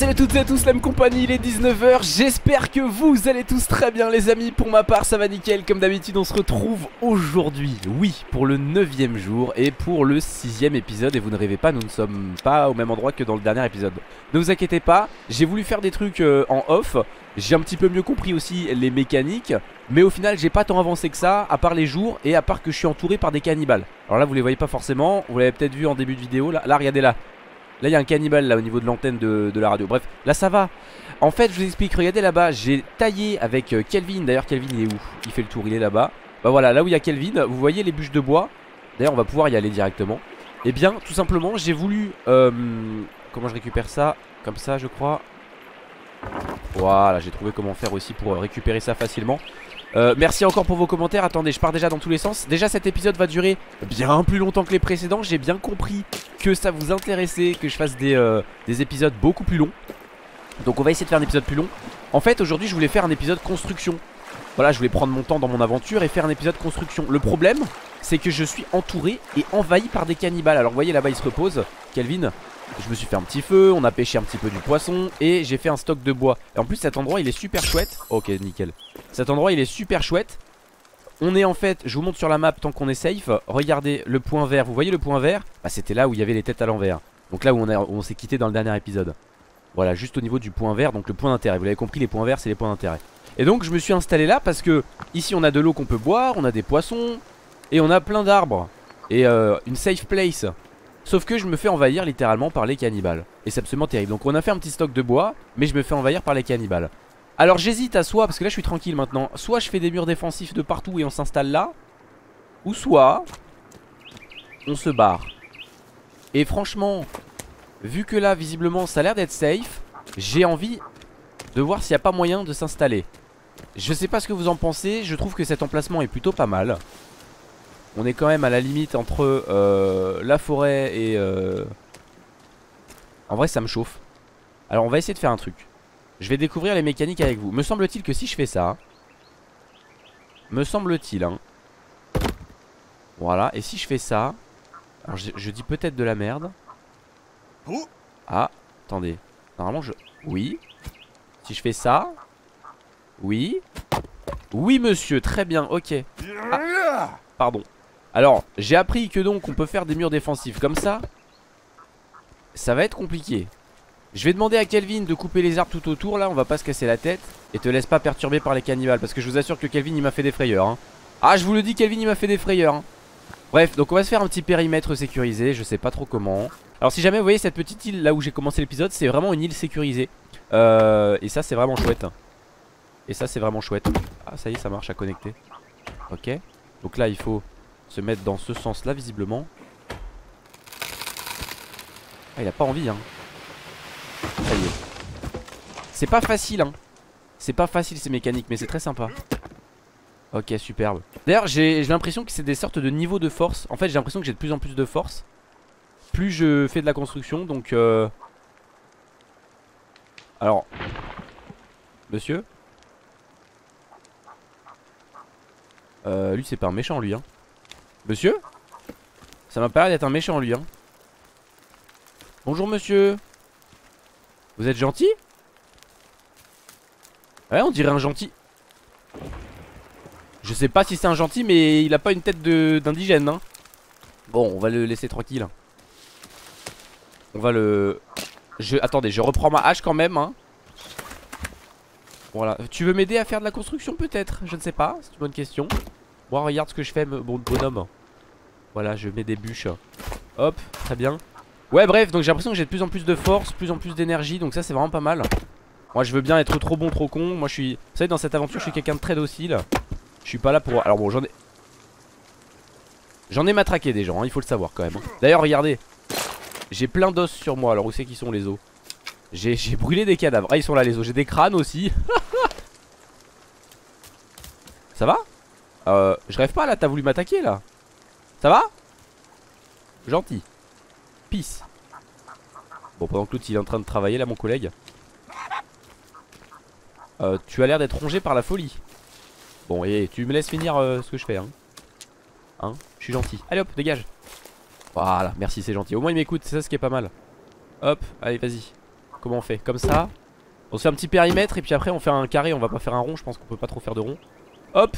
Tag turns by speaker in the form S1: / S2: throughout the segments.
S1: salut à toutes et à tous, la même compagnie, il est 19h. J'espère que vous allez tous très bien les amis. Pour ma part ça va nickel. Comme d'habitude on se retrouve aujourd'hui, oui, pour le 9e jour et pour le 6e épisode. Et vous ne rêvez pas, nous ne sommes pas au même endroit que dans le dernier épisode. Ne vous inquiétez pas, j'ai voulu faire des trucs en off. J'ai un petit peu mieux compris aussi les mécaniques. Mais au final j'ai pas tant avancé que ça, à part les jours et à part que je suis entouré par des cannibales. Alors là vous les voyez pas forcément, vous l'avez peut-être vu en début de vidéo. Là regardez là. Là il y a un cannibale là au niveau de l'antenne de la radio. Bref, là ça va. En fait je vous explique, regardez là-bas, j'ai taillé avec Kelvin. D'ailleurs Kelvin il est où? Il fait le tour, il est là-bas. Bah voilà, là où il y a Kelvin, vous voyez les bûches de bois. D'ailleurs on va pouvoir y aller directement. Et bien tout simplement j'ai voulu comment je récupère ça? Comme ça je crois. Voilà, j'ai trouvé comment faire aussi pour récupérer ça facilement. Merci encore pour vos commentaires. Attendez, je pars déjà dans tous les sens. Déjà cet épisode va durer bien plus longtemps que les précédents. J'ai bien compris que ça vous intéressait, que je fasse des épisodes beaucoup plus longs. Donc on va essayer de faire un épisode plus long. En fait aujourd'hui je voulais faire un épisode construction. Voilà, je voulais prendre mon temps dans mon aventure et faire un épisode construction. Le problème c'est que je suis entouré et envahi par des cannibales. Alors vous voyez là-bas il se repose, Kelvin. Je me suis fait un petit feu, on a pêché un petit peu du poisson et j'ai fait un stock de bois. Et en plus cet endroit il est super chouette. Ok, nickel. Cet endroit il est super chouette. On est en fait, je vous montre sur la map tant qu'on est safe. Regardez le point vert, vous voyez le point vert? Bah c'était là où il y avait les têtes à l'envers. Donc là où on s'est quitté dans le dernier épisode. Voilà, juste au niveau du point vert, donc le point d'intérêt. Vous l'avez compris, les points verts c'est les points d'intérêt. Et donc je me suis installé là parce que ici on a de l'eau qu'on peut boire, on a des poissons et on a plein d'arbres. Et une safe place. Sauf que je me fais envahir littéralement par les cannibales. Et c'est absolument terrible. Donc on a fait un petit stock de bois, mais je me fais envahir par les cannibales. Alors j'hésite à soit, parce que là je suis tranquille maintenant, soit je fais des murs défensifs de partout et on s'installe là, ou soit on se barre. Et franchement, vu que là visiblement ça a l'air d'être safe, j'ai envie de voir s'il n'y a pas moyen de s'installer. Je sais pas ce que vous en pensez, je trouve que cet emplacement est plutôt pas mal. On est quand même à la limite entre la forêt et en vrai ça me chauffe. Alors on va essayer de faire un truc. Je vais découvrir les mécaniques avec vous. Me semble-t-il que si je fais ça, me semble-t-il hein. Voilà, et si je fais ça, alors je dis peut-être de la merde. Ah, attendez. Normalement je... Oui. Si je fais ça. Oui. Oui monsieur, très bien, ok. Ah, pardon. Alors, j'ai appris que donc on peut faire des murs défensifs comme ça. Ça va être compliqué. Je vais demander à Kelvin de couper les arbres tout autour là, on va pas se casser la tête. Et te laisse pas perturber par les cannibales, parce que je vous assure que Kelvin il m'a fait des frayeurs hein. Ah je vous le dis, Kelvin il m'a fait des frayeurs hein. Bref, donc on va se faire un petit périmètre sécurisé, je sais pas trop comment. Alors si jamais vous voyez cette petite île là où j'ai commencé l'épisode, c'est vraiment une île sécurisée. Et ça c'est vraiment chouette. Et ça c'est vraiment chouette. Ah ça y est, ça marche à connecter. Ok. Donc là il faut se mettre dans ce sens là visiblement. Ah il a pas envie hein. Ça y est. C'est pas facile hein. C'est pas facile ces mécaniques, mais c'est très sympa. Ok, superbe. D'ailleurs j'ai l'impression que c'est des sortes de niveaux de force. En fait j'ai l'impression que j'ai de plus en plus de force plus je fais de la construction. Donc alors monsieur lui c'est pas un méchant lui hein. Monsieur, ça m'a pas l'air d'être un méchant lui hein. Bonjour monsieur. Vous êtes gentil? Ouais on dirait un gentil. Je sais pas si c'est un gentil, mais il a pas une tête d'indigène hein. Bon on va le laisser tranquille. On va le... Attendez, je reprends ma hache quand même hein. Voilà, tu veux m'aider à faire de la construction peut-être? Je ne sais pas, c'est une bonne question. Moi regarde ce que je fais bon bonhomme. Voilà, je mets des bûches. Hop, très bien. Ouais bref, donc j'ai l'impression que j'ai de plus en plus de force, plus en plus d'énergie. Donc ça c'est vraiment pas mal. Moi je veux bien être trop bon, trop con. Moi je suis... Vous savez dans cette aventure je suis quelqu'un de très docile. Je suis pas là pour... Alors bon j'en ai matraqué des gens hein, il faut le savoir quand même. D'ailleurs regardez, j'ai plein d'os sur moi. Alors où c'est qu'ils sont les os? J'ai brûlé des cadavres. Ah ils sont là les os, j'ai des crânes aussi. Ça va? Je rêve pas là, t'as voulu m'attaquer là? Ça va? Gentil. Peace. Bon pendant que l'autre il est en train de travailler là mon collègue. Tu as l'air d'être rongé par la folie. Bon et tu me laisses finir ce que je fais hein. Hein? Je suis gentil. Allez hop dégage. Voilà merci c'est gentil. Au moins il m'écoute, c'est ça ce qui est pas mal. Hop allez vas-y. Comment on fait? Comme ça. On se fait un petit périmètre et puis après on fait un carré. On va pas faire un rond, je pense qu'on peut pas trop faire de rond. Hop.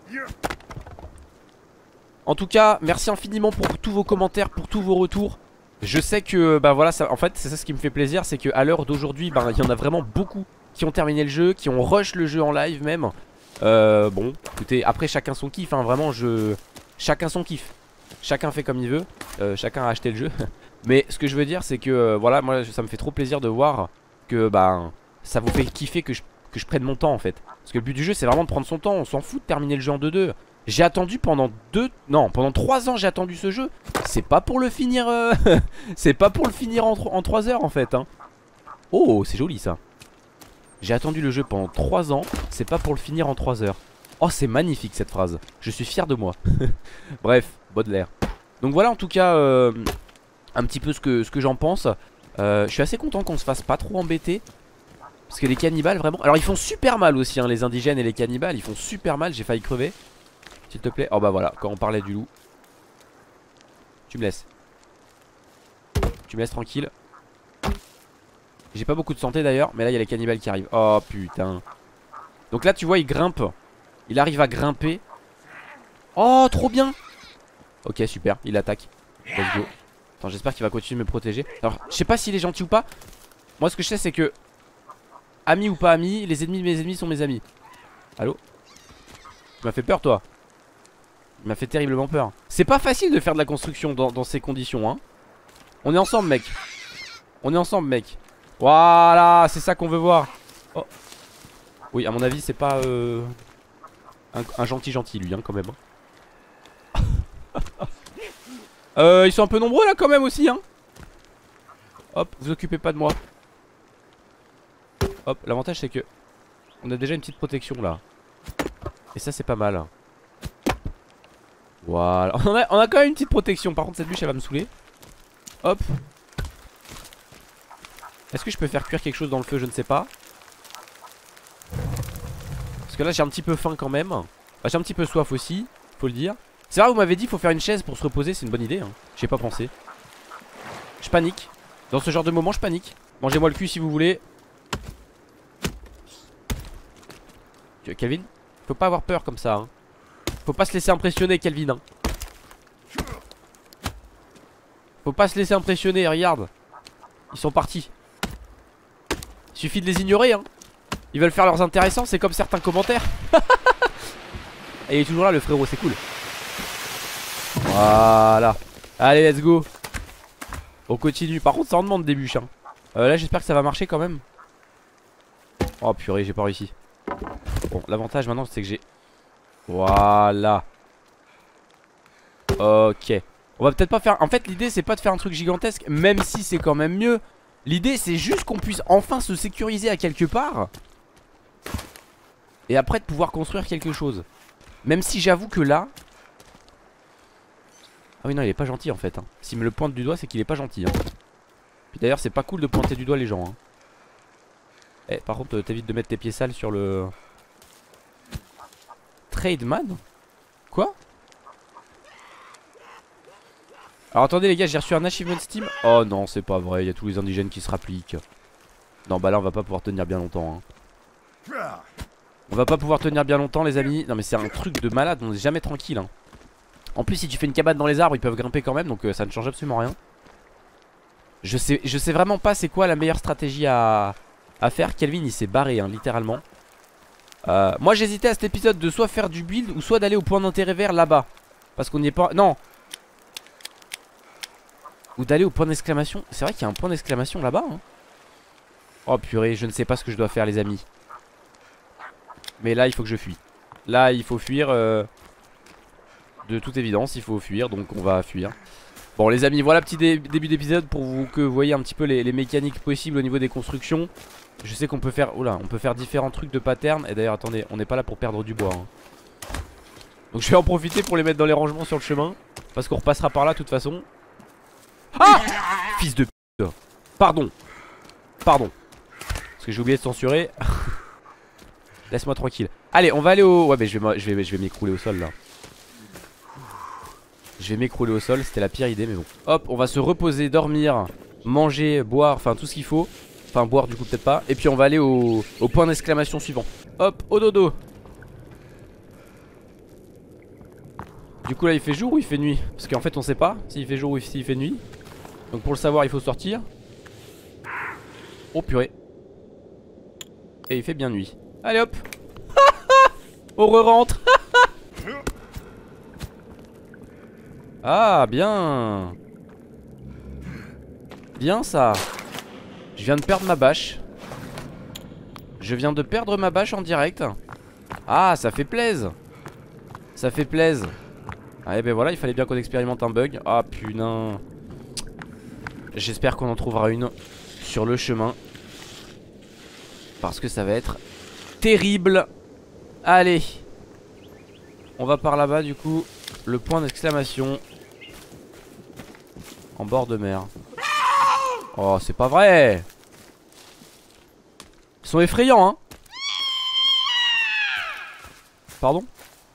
S1: En tout cas, merci infiniment pour tous vos commentaires, pour tous vos retours. Je sais que, bah voilà, ça, en fait, c'est ça ce qui me fait plaisir. C'est qu'à l'heure d'aujourd'hui, bah, il y en a vraiment beaucoup qui ont terminé le jeu, qui ont rush le jeu en live même. Bon, écoutez, après chacun son kiff, hein, vraiment, chacun son kiff. Chacun fait comme il veut, chacun a acheté le jeu. Mais ce que je veux dire, c'est que, voilà, moi, ça me fait trop plaisir de voir que, bah, ça vous fait kiffer que je prenne mon temps, en fait. Parce que le but du jeu, c'est vraiment de prendre son temps, on s'en fout de terminer le jeu en 2-2. J'ai attendu pendant pendant 3 ans j'ai attendu ce jeu. C'est pas pour le finir c'est pas pour le finir en 3 heures en fait hein. Oh c'est joli ça. J'ai attendu le jeu pendant 3 ans. C'est pas pour le finir en 3 heures. Oh c'est magnifique cette phrase. Je suis fier de moi. Bref, Baudelaire. Donc voilà en tout cas un petit peu ce que j'en pense. Je suis assez content qu'on se fasse pas trop embêter. Parce que les cannibales vraiment. Alors ils font super mal aussi hein, les indigènes et les cannibales. Ils font super mal, j'ai failli crever. S'il te plaît. Oh bah voilà, quand on parlait du loup. Tu me laisses. Tu me laisses tranquille. J'ai pas beaucoup de santé d'ailleurs. Mais là il y a les cannibales qui arrivent. Oh putain. Donc là tu vois il grimpe. Il arrive à grimper. Oh trop bien. Ok super, il attaque. Let's go. Attends j'espère qu'il va continuer de me protéger. Alors je sais pas s'il est gentil ou pas. Moi ce que je sais c'est que ami ou pas ami, les ennemis de mes ennemis sont mes amis. Allô? Tu m'as fait peur toi. Il m'a fait terriblement peur. C'est pas facile de faire de la construction dans ces conditions hein. On est ensemble mec. On est ensemble mec. Voilà, c'est ça qu'on veut voir. Oh. Oui à mon avis c'est pas un gentil lui hein quand même ils sont un peu nombreux là quand même aussi hein. Hop, vous occupez pas de moi. Hop, l'avantage c'est que on a déjà une petite protection là. Et ça c'est pas mal. Voilà, on a quand même une petite protection. Par contre cette bûche elle va me saouler. Hop. Est-ce que je peux faire cuire quelque chose dans le feu? Je ne sais pas. Parce que là j'ai un petit peu faim quand même. Enfin, j'ai un petit peu soif aussi, faut le dire. C'est vrai vous m'avez dit faut faire une chaise pour se reposer. C'est une bonne idée hein. J'y ai pas pensé. Je panique. Dans ce genre de moment je panique. Mangez-moi le cul si vous voulez. Kelvin, faut pas avoir peur comme ça hein. Faut pas se laisser impressionner Kelvin hein. Faut pas se laisser impressionner, regarde. Ils sont partis. Il suffit de les ignorer hein. Ils veulent faire leurs intéressants, c'est comme certains commentaires. Et il est toujours là le frérot, c'est cool. Voilà. Allez let's go. On continue, par contre ça en demande des bûches hein. Là j'espère que ça va marcher quand même. Oh purée j'ai pas réussi. Bon l'avantage maintenant c'est que j'ai. Voilà. Ok. On va peut-être pas faire. En fait l'idée c'est pas de faire un truc gigantesque. Même si c'est quand même mieux. L'idée c'est juste qu'on puisse enfin se sécuriser à quelque part. Et après de pouvoir construire quelque chose. Même si j'avoue que là. Ah oui non il est pas gentil en fait hein. S'il me le pointe du doigt c'est qu'il est pas gentil hein. Puis d'ailleurs c'est pas cool de pointer du doigt les gens hein. Eh par contre t'évites de mettre tes pieds sales sur le Trademan. Quoi? Alors attendez les gars, j'ai reçu un achievement Steam. Oh non c'est pas vrai, il y a tous les indigènes qui se rappliquent. Non bah là on va pas pouvoir tenir bien longtemps hein. On va pas pouvoir tenir bien longtemps les amis. Non mais c'est un truc de malade, on est jamais tranquille hein. En plus si tu fais une cabane dans les arbres ils peuvent grimper quand même. Donc ça ne change absolument rien. Je sais vraiment pas c'est quoi la meilleure stratégie à faire. Kelvin il s'est barré hein, littéralement. Moi j'hésitais à cet épisode de soit faire du build ou soit d'aller au point d'intérêt vert là-bas. Parce qu'on n'y est pas... Non. Ou d'aller au point d'exclamation. C'est vrai qu'il y a un point d'exclamation là-bas hein. Oh purée je ne sais pas ce que je dois faire les amis. Mais là il faut que je fuis. Là il faut fuir de toute évidence il faut fuir. Donc on va fuir. Bon les amis voilà petit début d'épisode pour que vous voyez un petit peu les mécaniques possibles au niveau des constructions. Je sais qu'on peut faire... Oula, on peut faire différents trucs de pattern. Et d'ailleurs attendez on n'est pas là pour perdre du bois hein. Donc je vais en profiter pour les mettre dans les rangements sur le chemin. Parce qu'on repassera par là de toute façon. Ah fils de pute. Pardon. Pardon. Parce que j'ai oublié de censurer. Laisse-moi tranquille. Allez on va aller au... Ouais mais je vais m'écrouler au sol là. Je vais m'écrouler au sol, c'était la pire idée mais bon. Hop on va se reposer, dormir, manger, boire, enfin tout ce qu'il faut. Enfin boire du coup peut-être pas. Et puis on va aller au point d'exclamation suivant. Hop, au dodo. Du coup là il fait jour ou il fait nuit? Parce qu'en fait on sait pas s'il fait jour ou s'il fait nuit. Donc pour le savoir il faut sortir. Oh purée. Et il fait bien nuit. Allez hop. On re-rentre. Ah bien. Bien ça. Je viens de perdre ma bâche. Je viens de perdre ma bâche en direct. Ah ça fait plaise. Ça fait plaise. Ah et ben voilà, il fallait bien qu'on expérimente un bug. Ah putain. J'espère qu'on en trouvera une sur le chemin, parce que ça va être terrible. Allez. On va par là-bas du coup. Le point d'exclamation en bord de mer. Oh c'est pas vrai. Ils sont effrayants hein. Pardon.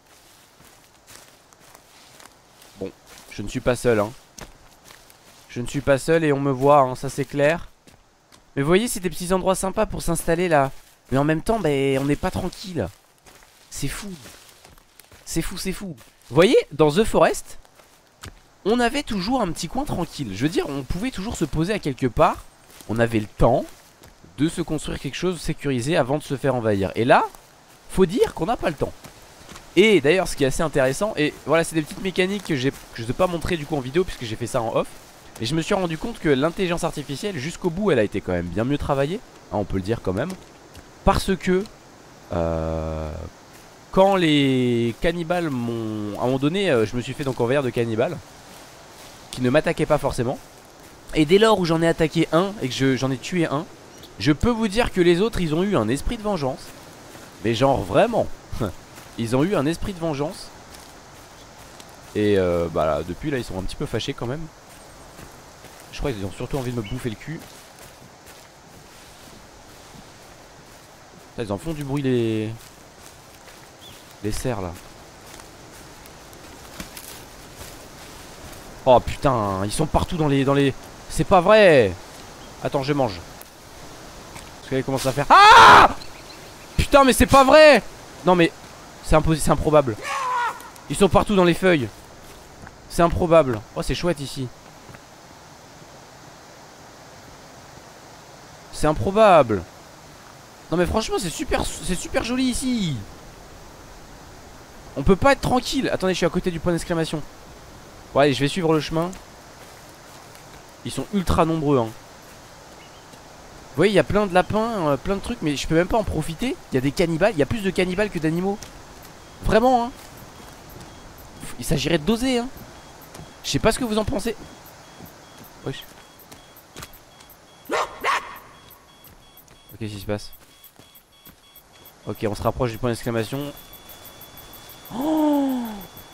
S1: Bon, je ne suis pas seul hein. Je ne suis pas seul et on me voit hein, ça c'est clair. Mais vous voyez c'est des petits endroits sympas pour s'installer là. Mais en même temps on n'est pas tranquille. C'est fou. C'est fou, c'est fou. Vous voyez dans The Forest, on avait toujours un petit coin tranquille. Je veux dire on pouvait toujours se poser à quelque part. On avait le temps de se construire quelque chose sécurisé avant de se faire envahir. Et là, faut dire qu'on n'a pas le temps. Et d'ailleurs ce qui est assez intéressant, et voilà c'est des petites mécaniques que je ne vais pas montrer du coup en vidéo puisque j'ai fait ça en off. Et je me suis rendu compte que l'intelligence artificielle jusqu'au bout elle a été quand même bien mieux travaillée hein, on peut le dire quand même. Parce que quand les cannibales m'ont... À un moment donné je me suis fait donc envahir de cannibales qui ne m'attaquaient pas forcément. Et dès lors où j'en ai attaqué un et que j'en ai tué un, je peux vous dire que les autres ils ont eu un esprit de vengeance. Mais genre vraiment. Ils ont eu un esprit de vengeance. Et bah là, depuis là ils sont un petit peu fâchés quand même. Je crois qu'ils ont surtout envie de me bouffer le cul. Là, ils en font du bruit les cerfs là. Oh putain, ils sont partout dans les... C'est pas vrai. Attends je mange. Parce qu'elle commence à faire... Ah putain mais c'est pas vrai. Non mais c'est improbable. Ils sont partout dans les feuilles. C'est improbable. Oh c'est chouette ici. C'est improbable. Non mais franchement c'est super joli ici. On peut pas être tranquille. Attendez je suis à côté du point d'exclamation. Bon allez je vais suivre le chemin. Ils sont ultra nombreux hein. Vous voyez il y a plein de lapins, plein de trucs. Mais je peux même pas en profiter. Il y a des cannibales, il y a plus de cannibales que d'animaux. Vraiment hein. Il s'agirait de doser hein. Je sais pas ce que vous en pensez. Wesh. Qu'est-ce qui se passe? Ok on se rapproche du point d'exclamation. Oh,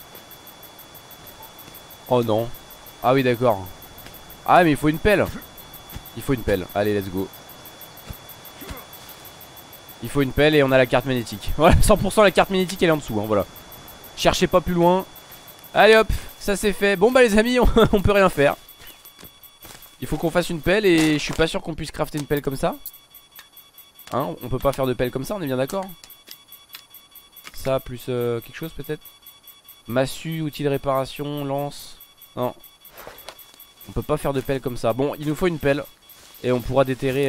S1: oh non. Ah oui d'accord. Ah mais il faut une pelle. Il faut une pelle, allez let's go. Il faut une pelle et on a la carte magnétique. Voilà 100% la carte magnétique elle est en dessous hein, voilà. Cherchez pas plus loin. Allez hop, ça c'est fait. Bon bah les amis on peut rien faire. Il faut qu'on fasse une pelle et je suis pas sûr qu'on puisse crafter une pelle comme ça hein, on peut pas faire de pelle comme ça, on est bien d'accord. Ça plus quelque chose peut-être. Massue, outil de réparation, lance. Non. On peut pas faire de pelle comme ça. Bon il nous faut une pelle. Et on pourra déterrer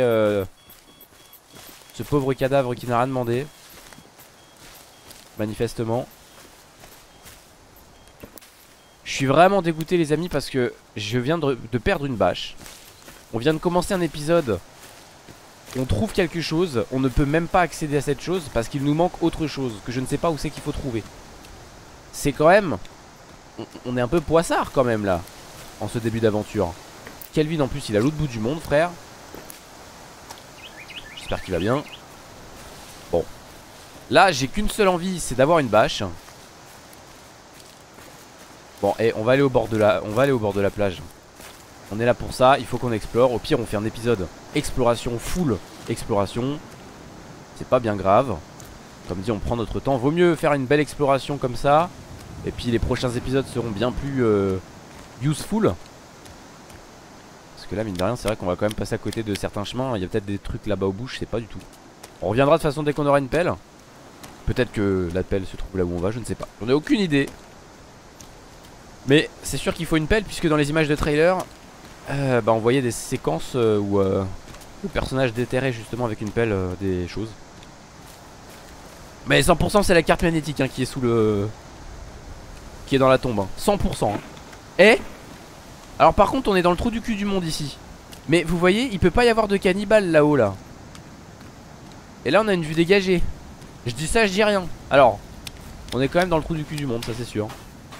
S1: ce pauvre cadavre qui n'a rien demandé. Manifestement. Je suis vraiment dégoûté les amis parce que je viens de perdre une bâche. On vient de commencer un épisode. On trouve quelque chose. On ne peut même pas accéder à cette chose parce qu'il nous manque autre chose que je ne sais pas où c'est qu'il faut trouver. C'est quand même... On est un peu poissard quand même là. En ce début d'aventure. Kelvin en plus il est à l'autre bout du monde frère. J'espère qu'il va bien. Bon. Là j'ai qu'une seule envie, c'est d'avoir une bâche. Bon et on va aller au bord de la plage. On est là pour ça, il faut qu'on explore. Au pire on fait un épisode exploration, full exploration. C'est pas bien grave. Comme dit on prend notre temps. Vaut mieux faire une belle exploration comme ça. Et puis les prochains épisodes seront bien plus useful. Parce Parce que là mine de rien c'est vrai qu'on va quand même passer à côté de certains chemins. Il y a peut-être des trucs là-bas au bout, je sais pas du tout. On reviendra de toute façon dès qu'on aura une pelle. Peut-être que la pelle se trouve là où on va, je ne sais pas. J'en ai aucune idée. Mais c'est sûr qu'il faut une pelle, puisque dans les images de trailer bah on voyait des séquences où le personnage déterrait justement avec une pelle des choses. Mais 100% c'est la carte magnétique hein, qui est sous le... qui est dans la tombe hein. 100% hein. Et alors par contre on est dans le trou du cul du monde ici. Mais vous voyez il peut pas y avoir de cannibales là-haut là. Et là on a une vue dégagée. Je dis ça je dis rien. Alors on est quand même dans le trou du cul du monde, ça c'est sûr.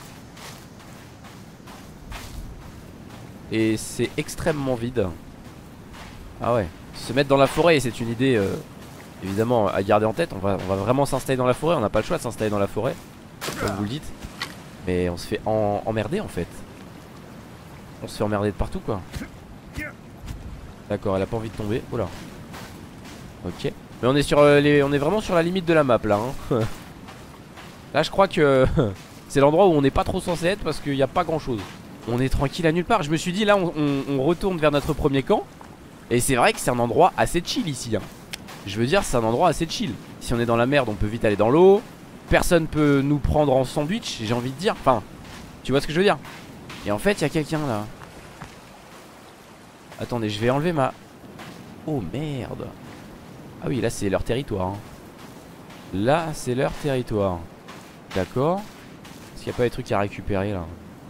S1: Et c'est extrêmement vide. Ah ouais. Se mettre dans la forêt c'est une idée évidemment à garder en tête. On va vraiment s'installer dans la forêt. On n'a pas le choix de s'installer dans la forêt, comme vous le dites. Mais on se fait emmerder en fait. On se fait emmerder de partout quoi. D'accord, elle a pas envie de tomber. Oula. Ok. Mais on est sur on est vraiment sur la limite de la map là hein. Là je crois que c'est l'endroit où on n'est pas trop censé être, parce qu'il n'y a pas grand chose. On est tranquille à nulle part. Je me suis dit là on retourne vers notre premier camp. Et c'est vrai que c'est un endroit assez chill ici hein. Je veux dire c'est un endroit assez chill. Si on est dans la merde on peut vite aller dans l'eau. Personne peut nous prendre en sandwich, j'ai envie de dire. Enfin tu vois ce que je veux dire. Et en fait il y a quelqu'un là. Attendez je vais enlever ma... Oh merde. Ah oui là c'est leur territoire hein. Là c'est leur territoire. D'accord. Est-ce qu'il n'y a pas des trucs à récupérer là?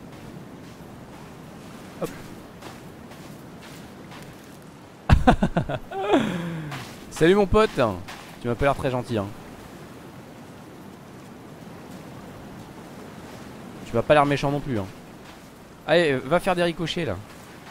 S1: Hop. Salut mon pote. Tu m'as pas l'air très gentil hein. Tu m'as pas l'air méchant non plus hein. Allez va faire des ricochets là.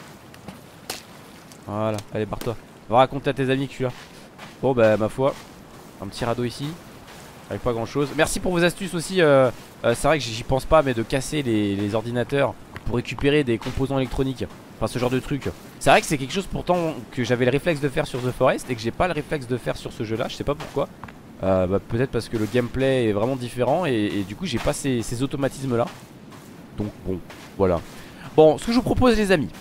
S1: Voilà, allez barre-toi. Va raconter à tes amis que je suis là. Bon bah ma foi, un petit radeau ici avec pas grand chose. Merci pour vos astuces aussi c'est vrai que j'y pense pas, mais de casser les ordinateurs pour récupérer des composants électroniques. Enfin ce genre de truc. C'est vrai que c'est quelque chose pourtant que j'avais le réflexe de faire sur The Forest et que j'ai pas le réflexe de faire sur ce jeu là. Je sais pas pourquoi. Bah, peut-être parce que le gameplay est vraiment différent et du coup j'ai pas ces automatismes là. Donc bon voilà. Bon ce que je vous propose les amis,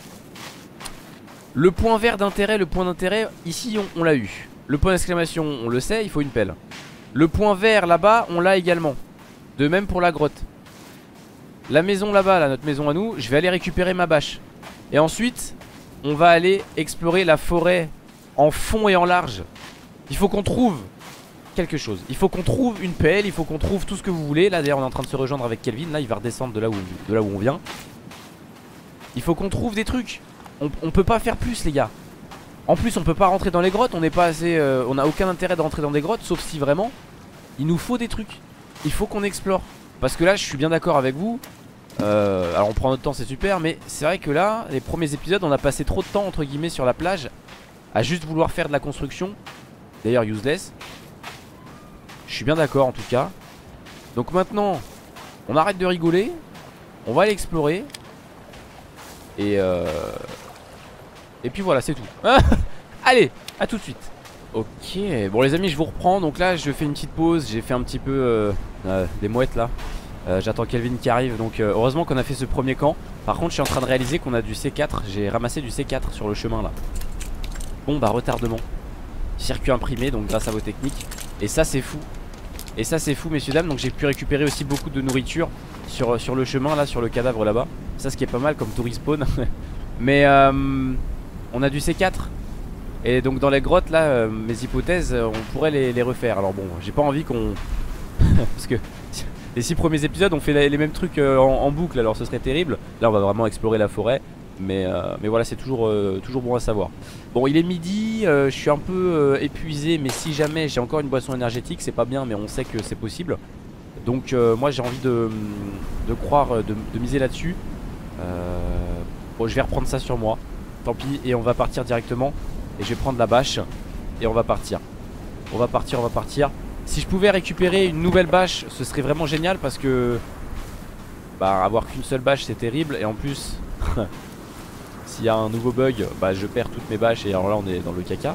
S1: le point vert d'intérêt, le point d'intérêt ici on l'a eu. Le point d'exclamation on le sait, il faut une pelle. Le point vert là-bas on l'a également. De même pour la grotte. La maison là-bas, là, notre maison à nous, je vais aller récupérer ma bâche. Et ensuite on va aller explorer la forêt en fond et en large. Il faut qu'on trouve quelque chose. Il faut qu'on trouve une pelle, il faut qu'on trouve tout ce que vous voulez. Là d'ailleurs on est en train de se rejoindre avec Kelvin. Là il va redescendre de là où on vient. Il faut qu'on trouve des trucs. On peut pas faire plus les gars. En plus on peut pas rentrer dans les grottes. On n'est pas assez on a aucun intérêt de rentrer dans des grottes. Sauf si vraiment il nous faut des trucs. Il faut qu'on explore. Parce que là je suis bien d'accord avec vous. Alors on prend notre temps c'est super. Mais c'est vrai que là les premiers épisodes on a passé trop de temps entre guillemets sur la plage à juste vouloir faire de la construction. D'ailleurs useless. Je suis bien d'accord en tout cas. Donc maintenant on arrête de rigoler. On va aller explorer. Et puis voilà c'est tout. Allez à tout de suite. Ok bon les amis je vous reprends. Donc là je fais une petite pause. J'ai fait un petit peu des mouettes là. J'attends Kelvin qui arrive. Donc heureusement qu'on a fait ce premier camp. Par contre je suis en train de réaliser qu'on a du C4. J'ai ramassé du C4 sur le chemin là. Bon bah retardement. Circuit imprimé donc grâce à vos techniques. Et ça c'est fou. Et ça c'est fou messieurs dames. Donc j'ai pu récupérer aussi beaucoup de nourriture sur le chemin là, sur le cadavre là-bas. Ça ce qui est pas mal comme tout respawn. Mais on a du C4. Et donc dans les grottes là mes hypothèses on pourrait les refaire. Alors bon j'ai pas envie qu'on parce que les 6 premiers épisodes on fait les mêmes trucs en boucle. Alors ce serait terrible. Là on va vraiment explorer la forêt. Mais voilà c'est toujours bon à savoir. Bon il est midi, je suis un peu épuisé. Mais si jamais j'ai encore une boisson énergétique c'est pas bien, mais on sait que c'est possible. Donc moi j'ai envie de croire, de miser là-dessus. Bon je vais reprendre ça sur moi. Tant pis et on va partir directement. Et je vais prendre la bâche et on va partir. On va partir. Si je pouvais récupérer une nouvelle bâche ce serait vraiment génial. Parce que bah avoir qu'une seule bâche c'est terrible. Et en plus s'il y a un nouveau bug bah je perds toutes mes bâches. Et alors là on est dans le caca.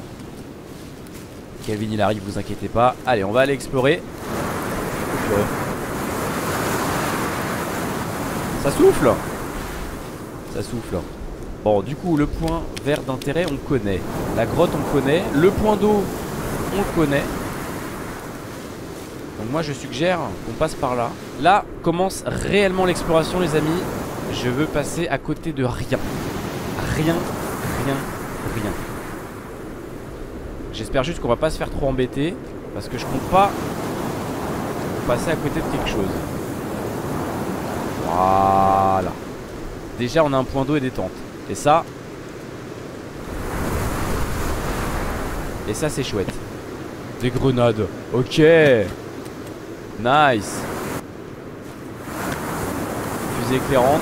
S1: Kelvin il arrive vous inquiétez pas. Allez on va aller explorer. Ça souffle. Ça souffle. Bon, du coup, le point vert d'intérêt, on connaît. La grotte, on connaît. Le point d'eau, on le connaît. Donc moi, je suggère qu'on passe par là. Là commence réellement l'exploration, les amis. Je veux passer à côté de rien. Rien, rien, rien. J'espère juste qu'on va pas se faire trop embêter. Parce que je compte pas passer à côté de quelque chose. Voilà. Déjà, on a un point d'eau et des tentes. Et ça, c'est chouette. Des grenades. Ok. Nice. Fusée éclairante.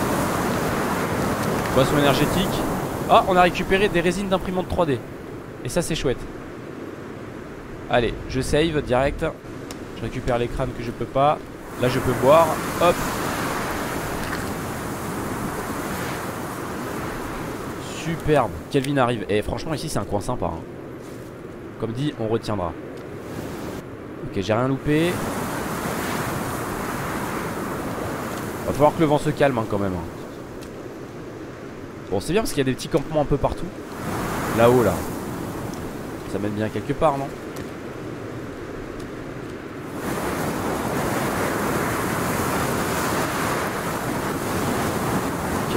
S1: Boisson énergétique. Ah, on a récupéré des résines d'imprimante 3D. Et ça, c'est chouette. Allez, je save direct. Je récupère les crânes que je peux pas. Là, je peux boire. Hop. Superbe. Kelvin arrive. Et franchement ici c'est un coin sympa hein. Comme dit on retiendra. Ok, j'ai rien loupé. Va falloir que le vent se calme hein, quand même hein. Bon c'est bien parce qu'il y a des petits campements un peu partout. Là-haut là. Ça mène bien quelque part non? Ok.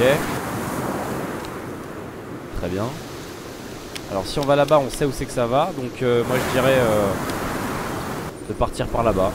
S1: Très bien. Alors si on va là-bas on sait où c'est que ça va. Donc moi je dirais de partir par là-bas.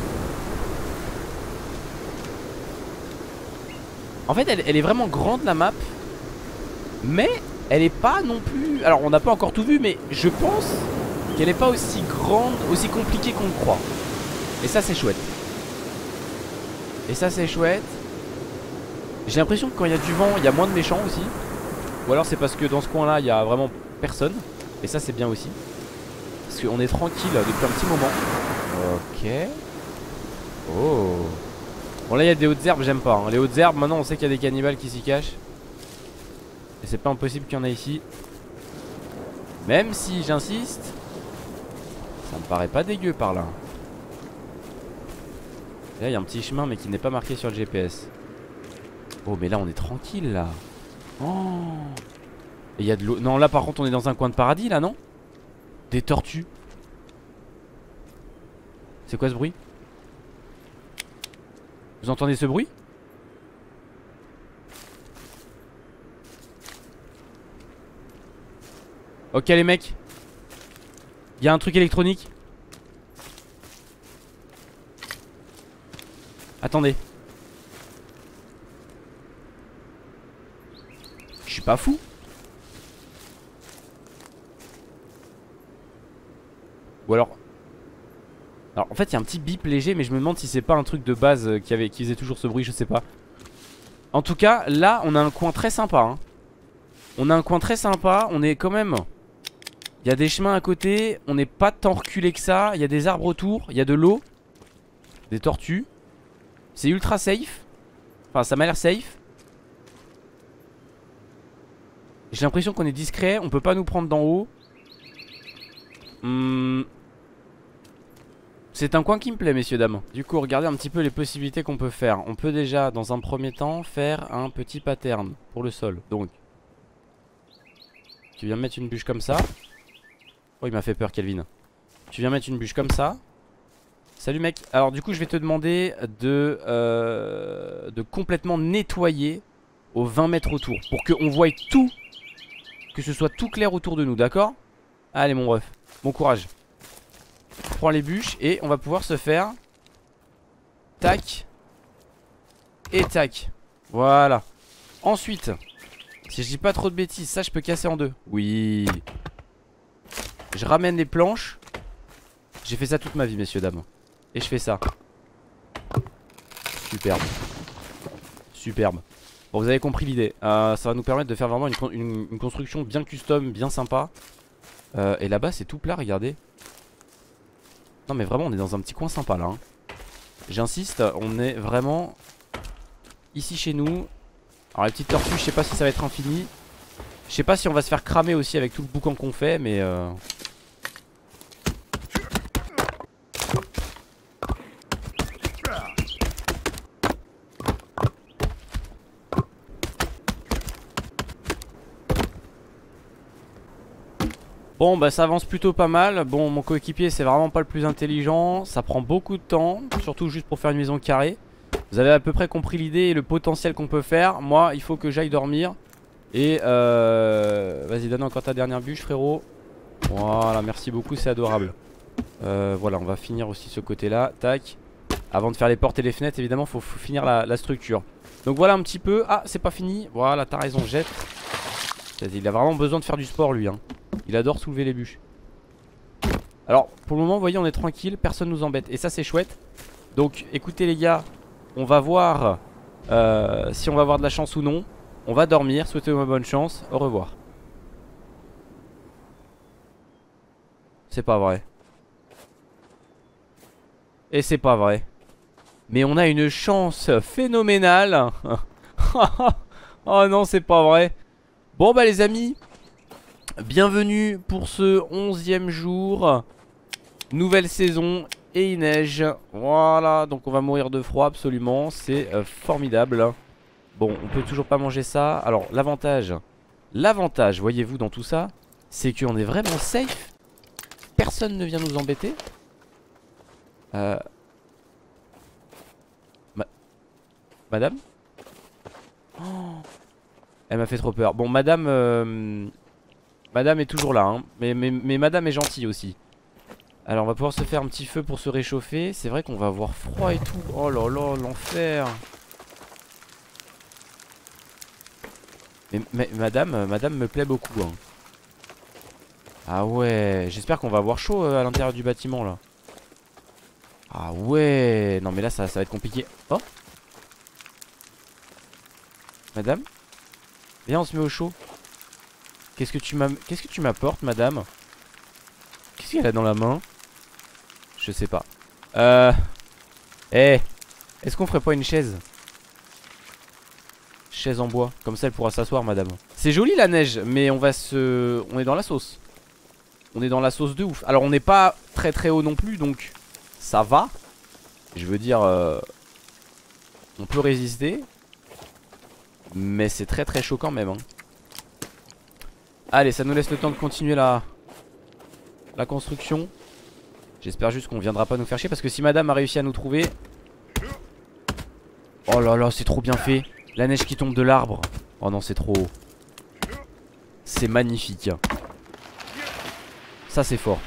S1: En fait elle est vraiment grande la map. Mais elle est pas non plus... Alors on n'a pas encore tout vu mais je pense qu'elle est pas aussi grande, aussi compliquée qu'on le croit. Et ça c'est chouette. Et ça c'est chouette. J'ai l'impression que quand il y a du vent il y a moins de méchants aussi. Ou alors c'est parce que dans ce coin là il y a vraiment personne. Et ça c'est bien aussi. Parce qu'on est tranquille depuis un petit moment. Ok. Oh. Bon là il y a des hautes herbes, j'aime pas hein. Les hautes herbes maintenant on sait qu'il y a des cannibales qui s'y cachent. Et c'est pas impossible qu'il y en ait ici. Même si j'insiste, ça me paraît pas dégueu par là. Et là il y a un petit chemin mais qui n'est pas marqué sur le GPS. Oh mais là on est tranquille là. Oh. Et il y a de l'eau. Non là par contre on est dans un coin de paradis là non? Des tortues. C'est quoi ce bruit? Vous entendez ce bruit? Ok les mecs. Il y a un truc électronique. Attendez. Je suis pas fou. Ou alors en fait il y a un petit bip léger. Mais je me demande si c'est pas un truc de base qui faisait toujours ce bruit, je sais pas. En tout cas là on a un coin très sympa hein. On a un coin très sympa. On est quand même... Il y a des chemins à côté. On n'est pas tant reculé que ça. Il y a des arbres autour. Il y a de l'eau. Des tortues. C'est ultra safe. Enfin ça m'a l'air safe. J'ai l'impression qu'on est discret. On peut pas nous prendre d'en haut. C'est un coin qui me plaît messieurs dames. Du coup regardez un petit peu les possibilités qu'on peut faire. On peut déjà dans un premier temps faire un petit pattern pour le sol. Donc tu viens mettre une bûche comme ça. Oh il m'a fait peur Kelvin. Tu viens mettre une bûche comme ça. Salut mec. Alors du coup je vais te demander de complètement nettoyer aux 20 mètres autour. Pour qu'on voie tout. Que ce soit tout clair autour de nous, d'accord? Allez mon ref, bon courage. Prends les bûches et on va pouvoir se faire tac et tac. Voilà. Ensuite, si je dis pas trop de bêtises, ça je peux casser en deux. Oui. Je ramène les planches. J'ai fait ça toute ma vie messieurs dames. Et je fais ça. Superbe. Superbe. Bon vous avez compris l'idée. Ça va nous permettre de faire vraiment une construction bien custom, bien sympa. Et là-bas c'est tout plat, regardez. Non mais vraiment on est dans un petit coin sympa là hein. J'insiste, on est vraiment ici chez nous. Alors les petites tortues je sais pas si ça va être infini. Je sais pas si on va se faire cramer aussi avec tout le boucan qu'on fait. Mais Bon bah ça avance plutôt pas mal. Bon, mon coéquipier c'est vraiment pas le plus intelligent. Ça prend beaucoup de temps, surtout juste pour faire une maison carrée. Vous avez à peu près compris l'idée et le potentiel qu'on peut faire. Moi il faut que j'aille dormir. Et vas-y, donne encore ta dernière bûche, frérot. Voilà, merci beaucoup, c'est adorable. Voilà, on va finir aussi ce côté là. Tac. Avant de faire les portes et les fenêtres, évidemment faut finir la structure. Donc voilà un petit peu. Ah, c'est pas fini. Voilà, t'as raison, jette. Il a vraiment besoin de faire du sport lui hein. Il adore soulever les bûches. Alors pour le moment vous voyez on est tranquille, personne nous embête. Et ça c'est chouette. Donc écoutez les gars, on va voir si on va avoir de la chance ou non. On va dormir, souhaitez-moi bonne chance, au revoir. C'est pas vrai. Et c'est pas vrai. Mais on a une chance phénoménale. Oh non c'est pas vrai. Bon bah les amis, bienvenue pour ce 11e jour. Nouvelle saison et il neige. Voilà, donc on va mourir de froid absolument. C'est formidable. Bon, on peut toujours pas manger ça. Alors l'avantage, voyez-vous dans tout ça, c'est qu'on est vraiment safe. Personne ne vient nous embêter. Madame oh, elle m'a fait trop peur. Bon madame madame est toujours là hein. mais madame est gentille aussi. Alors on va pouvoir se faire un petit feu pour se réchauffer. C'est vrai qu'on va avoir froid et tout. Oh là là, l'enfer. Mais madame me plaît beaucoup hein. Ah ouais, j'espère qu'on va avoir chaud à l'intérieur du bâtiment là. Ah ouais, non mais là ça va être compliqué. Oh, madame, viens on se met au chaud. Qu'est-ce que tu m'apportes madame? Qu'est-ce qu'elle a dans la main? Je sais pas. Est-ce qu'on ferait pas une chaise? Chaise en bois, comme ça elle pourra s'asseoir madame. C'est joli la neige, mais on est dans la sauce. On est dans la sauce de ouf. Alors on n'est pas très très haut non plus, donc ça va. Je veux dire on peut résister. Mais c'est très très chaud quand même hein. Allez, ça nous laisse le temps de continuer la construction. J'espère juste qu'on viendra pas nous faire chier, parce que si madame a réussi à nous trouver. Oh là là, c'est trop bien fait. La neige qui tombe de l'arbre. Oh non, c'est trop haut. C'est magnifique. Ça c'est fort.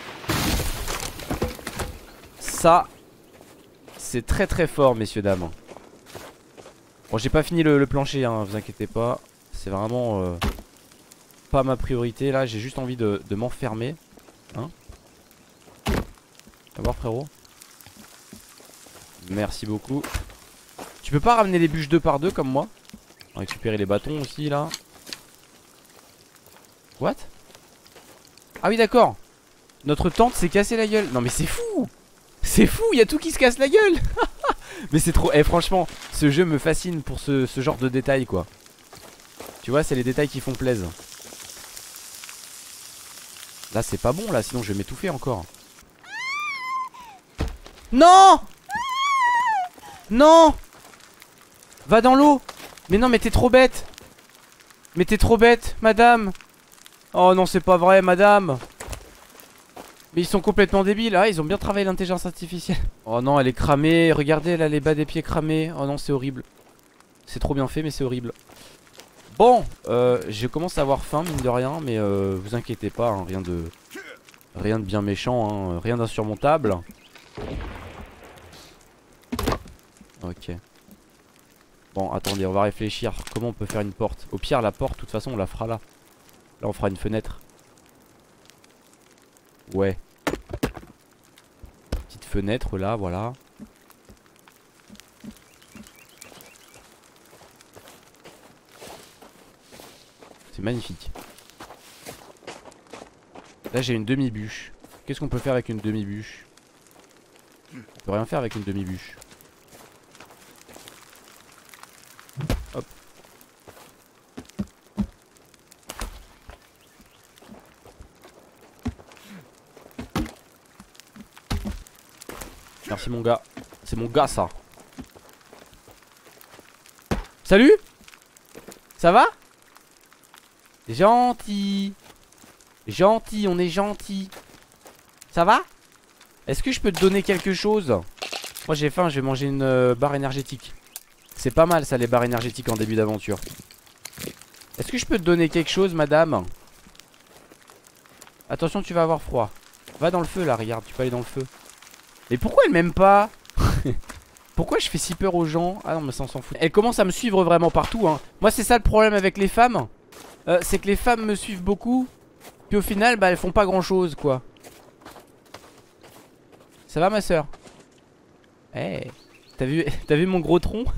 S1: Ça c'est très très fort messieurs dames. Bon, j'ai pas fini le plancher hein, vous inquiétez pas. C'est vraiment pas ma priorité là. J'ai juste envie de m'enfermer hein. Va voir frérot. Merci beaucoup. Tu peux pas ramener les bûches 2 par 2 comme moi? On va récupérer les bâtons aussi là. What? Ah oui d'accord. Notre tente s'est cassé la gueule. Non mais c'est fou. C'est fou, il y a tout qui se casse la gueule. Mais c'est trop. Franchement, ce jeu me fascine pour ce genre de détails quoi. Tu vois, c'est les détails qui font plaisir. Là c'est pas bon là, sinon je vais m'étouffer encore. Non. Non. Va dans l'eau. Mais non mais t'es trop bête. Mais t'es trop bête madame. Oh non c'est pas vrai madame. Mais ils sont complètement débiles. Ah ils ont bien travaillé l'intelligence artificielle. Oh non elle est cramée. Regardez elle a les bas des pieds cramés. Oh non c'est horrible. C'est trop bien fait mais c'est horrible. Bon je commence à avoir faim mine de rien. Mais vous inquiétez pas hein, rien de bien méchant hein, rien d'insurmontable. Ok. Bon attendez on va réfléchir. Comment on peut faire une porte? Au pire la porte de toute façon on la fera là. Là on fera une fenêtre. Ouais. Petite fenêtre là voilà. C'est magnifique. Là j'ai une demi-bûche. Qu'est-ce qu'on peut faire avec une demi-bûche? On peut rien faire avec une demi-bûche. Hop. Merci mon gars. C'est mon gars ça. Salut. Ça va? Gentil. Gentil, on est gentil. Ça va? Est-ce que je peux te donner quelque chose? Moi j'ai faim, je vais manger une barre énergétique. C'est pas mal ça les barres énergétiques en début d'aventure. Est-ce que je peux te donner quelque chose madame? Attention tu vas avoir froid. Va dans le feu là, regarde, tu peux aller dans le feu. Mais pourquoi elle m'aime pas? Pourquoi je fais si peur aux gens? Ah non mais ça on s'en fout. Elle commence à me suivre vraiment partout hein. Moi c'est ça le problème avec les femmes. C'est que les femmes me suivent beaucoup. Puis au final bah elles font pas grand chose quoi. Ça va ma soeur? Eh hey, t'as vu mon gros tronc?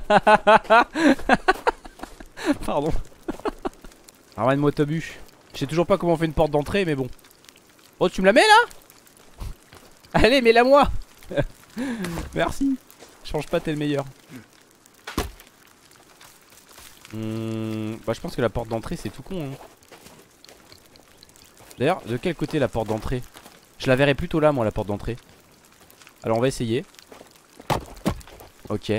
S1: Pardon. Ramène-moi ta bûche. Je sais toujours pas comment on fait une porte d'entrée mais bon. Oh tu me la mets là? Allez mets-la moi. Merci. Change pas, t'es le meilleur. Bah je pense que la porte d'entrée c'est tout con hein. D'ailleurs de quel côté la porte d'entrée? Je la verrais plutôt là moi la porte d'entrée. Alors on va essayer. Ok.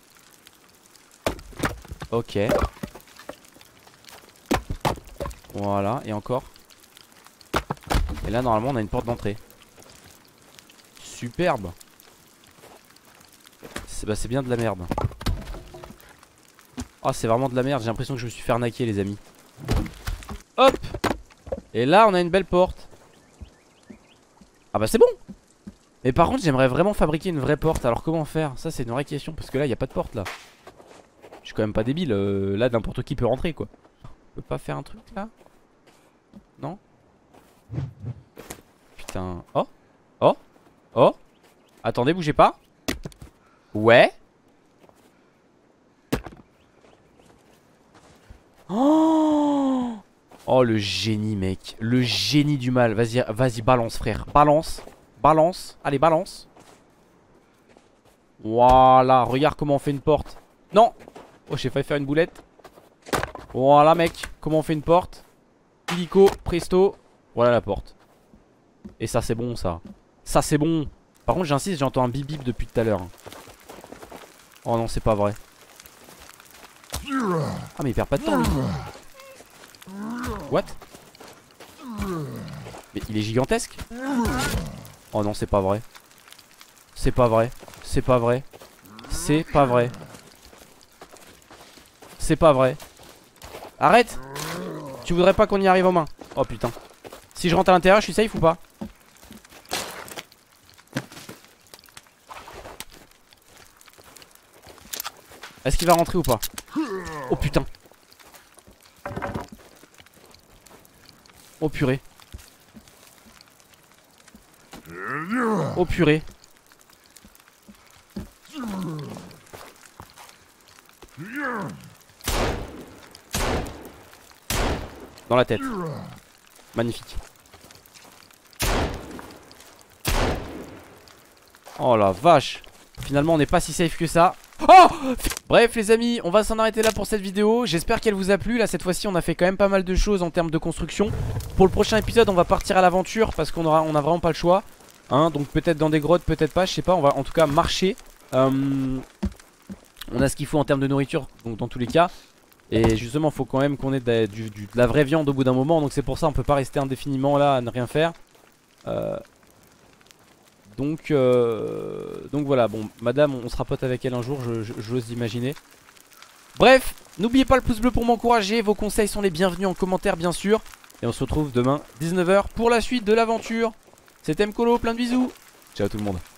S1: Ok. Voilà et encore. Et là normalement on a une porte d'entrée. Superbe. C'est bien de la merde. Oh c'est vraiment de la merde. J'ai l'impression que je me suis fait arnaquer les amis. Hop. Et là on a une belle porte. Ah bah c'est bon. Mais par contre j'aimerais vraiment fabriquer une vraie porte. Alors comment faire? Ça c'est une vraie question. Parce que là il n'y a pas de porte là. Je suis quand même pas débile. Là n'importe qui peut rentrer quoi. On peut pas faire un truc là? Non? Putain. Oh. Oh. Oh. Attendez bougez pas. Ouais. Oh, oh le génie mec. Le génie du mal. Vas-y, vas-y balance frère. Balance. Balance. Allez balance. Voilà. Regarde comment on fait une porte. Non. Oh j'ai failli faire une boulette. Voilà mec. Comment on fait une porte? Illico. Presto. Voilà la porte. Et ça c'est bon ça. Ça c'est bon. Par contre j'insiste, j'entends un bip bip depuis tout à l'heure. Oh non c'est pas vrai. Ah mais il perd pas de temps lui. What? Mais il est gigantesque. Oh non c'est pas vrai. C'est pas vrai. C'est pas vrai. C'est pas vrai. C'est pas vrai. Arrête. Tu voudrais pas qu'on y arrive en main? Oh putain. Si je rentre à l'intérieur je suis safe ou pas? Est-ce qu'il va rentrer ou pas? Oh putain. Oh purée. Oh purée. Dans la tête. Magnifique. Oh la vache. Finalement on n'est pas si safe que ça. Oh! Bref les amis, on va s'en arrêter là pour cette vidéo. J'espère qu'elle vous a plu. Là cette fois-ci on a fait quand même pas mal de choses en termes de construction. Pour le prochain épisode on va partir à l'aventure parce qu'on a vraiment pas le choix hein. Donc peut-être dans des grottes, peut-être pas, je sais pas. On va en tout cas marcher. On a ce qu'il faut en termes de nourriture, donc dans tous les cas. Et justement faut quand même qu'on ait de la vraie viande au bout d'un moment. Donc c'est pour ça on peut pas rester indéfiniment là à ne rien faire. Donc voilà, bon, madame, on sera pote avec elle un jour, j'ose imaginer. Bref, n'oubliez pas le pouce bleu pour m'encourager, vos conseils sont les bienvenus en commentaire bien sûr. Et on se retrouve demain 19 h pour la suite de l'aventure. C'était Mkolo, plein de bisous. Ciao tout le monde.